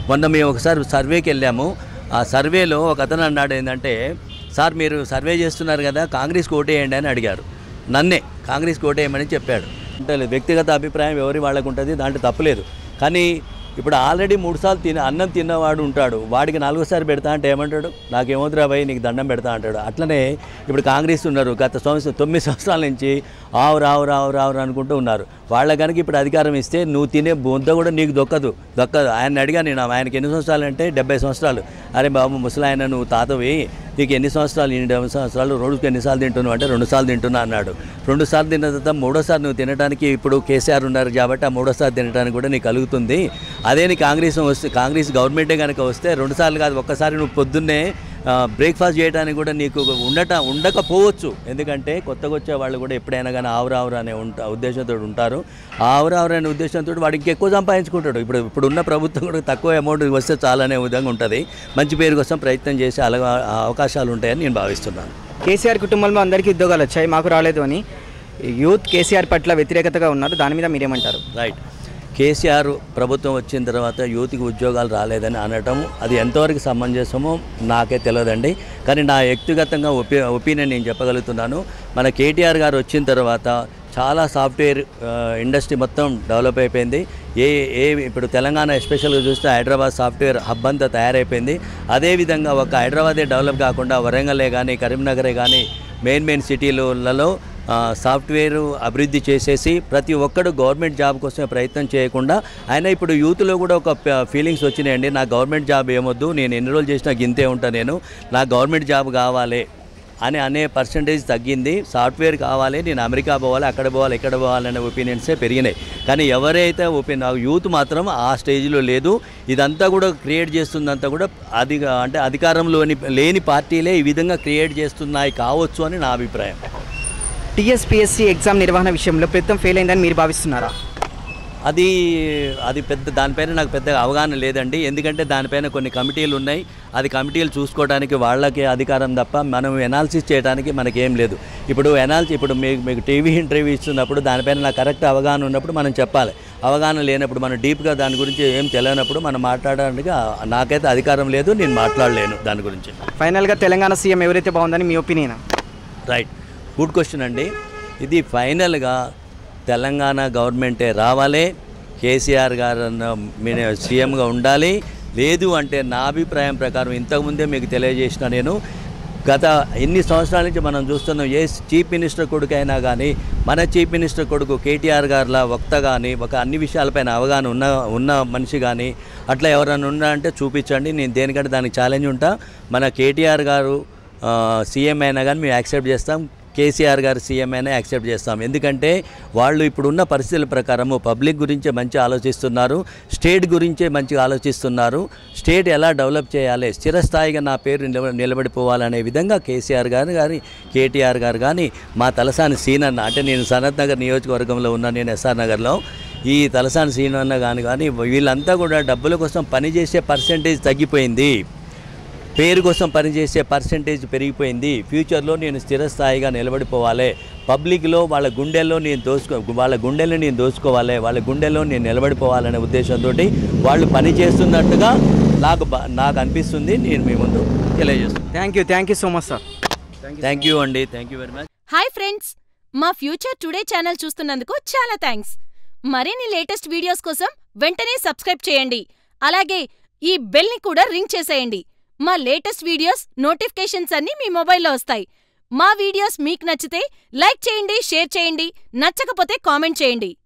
మొన్న మేము ఒకసారి సర్వేకి వెళ్ళాము. ఆ సర్వేలో ఒక అతను అన్నాడు ఏంటంటే, సార్ మీరు సర్వే చేస్తున్నారు కదా, కాంగ్రెస్కి ఓటేయండి అని అడిగారు. నన్నే కాంగ్రెస్కి ఓటేయమని చెప్పాడు. అంటే వ్యక్తిగత అభిప్రాయం ఎవరి వాళ్ళకు ఉంటుంది, దాంట్లో తప్పులేదు. కానీ ఇప్పుడు ఆల్రెడీ 3 సార్లు అన్నం తిన్నవాడు ఉంటాడు, వాడికి 4సారి పెడతా అంటే ఏమంటాడు, నాకేమవుతురా భయ్ నీకు దండం పెడతా అంటాడు. అట్లనే ఇప్పుడు కాంగ్రెస్ ఉన్నారు, గత 9 సంవత్సరాల నుంచి ఆవు అనుకుంటూ ఉన్నారు. వాళ్ళ కనుక ఇప్పుడు అధికారం ఇస్తే నువ్వు తినే బొంత కూడా నీకు దొక్కదు. ఆయన అడిగా నేను, ఆయనకి ఎన్ని సంవత్సరాలు అంటే 70 సంవత్సరాలు. అరే బాబు ముసలాయన నువ్వు తాతవి, నీకు ఎన్ని సంవత్సరాలు, 70 సంవత్సరాలు, రోజుకి ఎన్నిసార్లు తింటున్నావు అంటే 2 సార్లు తింటున్నా అన్నాడు. 2 సార్లు తిన్న తర్వాత 3వసారి నువ్వు తినడానికి ఇప్పుడు కేసీఆర్ ఉన్నారు కాబట్టి ఆ 3వసారి తినడానికి కూడా నీకు కలుగుతుంది. అదే నీ కాంగ్రెస్ గవర్నమెంటే కనుక వస్తే 2 సార్లు కాదు, ఒక్కసారి నువ్వు పొద్దున్నే బ్రేక్ఫాస్ట్ చేయడానికి కూడా నీకు ఉండకపోవచ్చు. ఎందుకంటే కొత్తగా వచ్చే వాళ్ళు కూడా ఎప్పుడైనా కానీ ఆవురావురు అనే ఉద్దేశంతో ఉంటారు. ఆ ఆవురావురు అనే ఉద్దేశంతో వాడు ఇంకెక్కువ సంపాదించుకుంటాడు. ఇప్పుడున్న ప్రభుత్వం కూడా తక్కువ అమౌంట్ వస్తే చాలనే విధంగా ఉంటుంది. మంచి పేరు కోసం ప్రయత్నం చేసే అవకాశాలు ఉంటాయని నేను భావిస్తున్నాను. కేసీఆర్ కుటుంబంలో అందరికీ ఉద్యోగాలు వచ్చాయి, మాకు రాలేదు అని యూత్ కేసీఆర్ పట్ల వ్యతిరేకతగా ఉన్నారు. దాని మీద మీరేమంటారు? రైట్. కేసీఆర్ ప్రభుత్వం వచ్చిన తర్వాత యూత్కి ఉద్యోగాలు రాలేదని అనటం అది ఎంతవరకు సమంజసమో నాకే తెలియదండి. కానీ నా వ్యక్తిగతంగా ఒపీనియన్ నేను చెప్పగలుగుతున్నాను. మన కేటీఆర్ గారు వచ్చిన తర్వాత చాలా సాఫ్ట్వేర్ ఇండస్ట్రీ మొత్తం డెవలప్ అయిపోయింది. ఇప్పుడు తెలంగాణ ఎస్పెషల్గా చూస్తే హైదరాబాద్ సాఫ్ట్వేర్ హబ్ అంతా తయారైపోయింది. అదేవిధంగా ఒక హైదరాబాదే డెవలప్ కాకుండా వరంగలే కానీ కరీంనగరే కానీ మెయిన్ సిటీలలో సాఫ్ట్వేర్ అభివృద్ధి చేసేసి ప్రతి ఒక్కడు గవర్నమెంట్ జాబ్ కోసమే ప్రయత్నం చేయకుండా ఆయన ఇప్పుడు యూత్లో కూడా ఒక ఫీలింగ్స్ వచ్చినాయండి. నా గవర్నమెంట్ జాబ్ ఏమొద్దు, నేను ఎన్ని రోజులు చేసినా గింతే ఉంటాను, నేను నా గవర్నమెంట్ జాబ్ కావాలి అనే పర్సంటేజ్ తగ్గింది. సాఫ్ట్వేర్ కావాలి, నేను అమెరికా పోవాలి, అక్కడ పోవాలి, ఇక్కడ పోవాలనే ఒపీనియన్సే పెరిగినాయి. కానీ ఎవరైతే యూత్ మాత్రం ఆ స్టేజ్లో లేదు. ఇదంతా కూడా క్రియేట్ చేస్తుందంతా కూడా అధికారంలో లేని పార్టీలే ఈ విధంగా క్రియేట్ చేస్తున్నాయి కావచ్చు అని నా అభిప్రాయం. టీఎస్పీఎస్సీ ఎగ్జామ్ నిర్వహణ విషయంలో ప్రభుత్వం ఫెయిల్ అయిందని మీరు భావిస్తున్నారా? అది దానిపైన నాకు పెద్దగా అవగాహన లేదండి. ఎందుకంటే దానిపైన కొన్ని కమిటీలు ఉన్నాయి. అది కమిటీలు చూసుకోవడానికి వాళ్ళకే అధికారం తప్ప మనం ఎనాలిసిస్ చేయడానికి మనకేం లేదు. ఇప్పుడు మీకు టీవీ ఇంటర్వ్యూ ఇస్తున్నప్పుడు దానిపైన నాకు కరెక్ట్ అవగాహన ఉన్నప్పుడు మనం చెప్పాలి. అవగాహన లేనప్పుడు మనం డీప్గా దాని గురించి ఏం తెలియనప్పుడు మనం మాట్లాడడానికి నాకైతే అధికారం లేదు, నేను మాట్లాడలేను దాని గురించి. ఫైనల్గా తెలంగాణ సీఎం ఎవరైతే బాగుందని మీ ఒపీనియన్? రైట్, గుడ్ క్వశ్చన్ అండి. ఇది ఫైనల్గా తెలంగాణ గవర్నమెంటే రావాలి, కేసీఆర్ గారు సీఎంగా ఉండాలి. లేదు అంటే నా అభిప్రాయం ప్రకారం ఇంతకుముందే మీకు తెలియజేసిన నేను గత ఎన్ని సంవత్సరాల నుంచి మనం చూస్తున్నాం, ఏ చీఫ్ మినిస్టర్ కొడుకు అయినా కానీ మన చీఫ్ మినిస్టర్ కొడుకు కేటీఆర్ గారిలా వక్త కానీ ఒక అన్ని విషయాలపైన అవగాహన ఉన్న మనిషి కానీ అట్లా ఎవరైనా ఉన్నా అంటే చూపించండి, నేను దేనికంటే దానికి ఛాలెంజ్ ఉంటా. మన కేటీఆర్ గారు సీఎం అయినా కానీ మేము యాక్సెప్ట్ చేస్తాం, కేసీఆర్ గారు సీఎం అయినా యాక్సెప్ట్ చేస్తాం. ఎందుకంటే వాళ్ళు ఇప్పుడున్న పరిస్థితుల ప్రకారము పబ్లిక్ గురించే మంచి ఆలోచిస్తున్నారు, స్టేట్ గురించే మంచిగా ఆలోచిస్తున్నారు. స్టేట్ ఎలా డెవలప్ చేయాలి, స్థిరస్థాయిగా నా పేరు నిలబడిపోవాలనే విధంగా కేసీఆర్ గారు కానీ కేటీఆర్ గారు కానీ మా తలసాని సీనన్న, అంటే నేను సనత్ నగర్ నియోజకవర్గంలో ఉన్నా, నేను ఎస్ఆర్ నగర్లో, ఈ తలసాని సీనన్న కానీ వీళ్ళంతా కూడా డబ్బుల కోసం పనిచేసే పర్సెంటేజ్ తగ్గిపోయింది, పేరు కోసం పనిచేసే పర్సెంటేజ్ పెరిగిపోయింది. ఫ్యూచర్లో నేను స్థిరస్థాయిగా నిలబడిపోవాలి, పబ్లిక్లో వాళ్ళ గుండెల్లో నేను దోచుకోవాలి, వాళ్ళ గుండెల్లో నేను నిలబడిపోవాలనే ఉద్దేశంతో వాళ్ళు పని చేస్తున్నట్టుగా నాకు అనిపిస్తుంది. నేను మీ ముందు తెలియజేస్తాను. Thank you so much sir. Thank you అండి, thank you very much. Hi friends, మా ఫ్యూచర్ టుడే ఛానల్ చూస్తున్నందుకు చాలా థ్యాంక్స్. మరిన్ని లేటెస్ట్ వీడియోస్ కోసం వెంటనే సబ్స్క్రైబ్ చేయండి. అలాగే ఈ బెల్ ని కూడా రింగ్ చేసేయండి. మా లేటెస్ట్ వీడియోస్ నోటిఫికేషన్స్ అన్నీ మీ మొబైల్లో వస్తాయి. మా వీడియోస్ మీకు నచ్చితే లైక్ చేయండి, షేర్ చేయండి, నచ్చకపోతే కామెంట్ చేయండి.